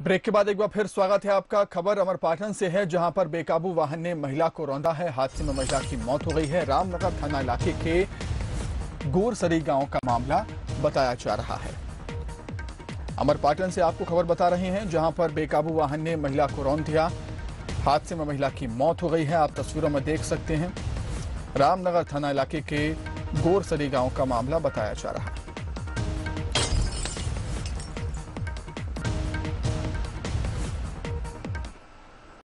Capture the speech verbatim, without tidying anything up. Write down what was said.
Break के बाद एक बार फिर स्वागत है आपका। खबर अमरपाटन से है, जहां पर बेकाबू वाहन ने महिला को रौंदा है। हादसे में महिला की मौत हो गई है। रामनगर थाना इलाके के गोरसरी गांव का मामला बताया जा रहा है। अमरपाटन से आपको खबर बता रहे हैं, जहां पर बेकाबू वाहन ने महिला को रौंद दिया। हादसे में महिला की मौत हो गई है। आप तस्वीरों में देख सकते हैं, रामनगर थाना इलाके के गोरसरी गांव का मामला बताया जा रहा है।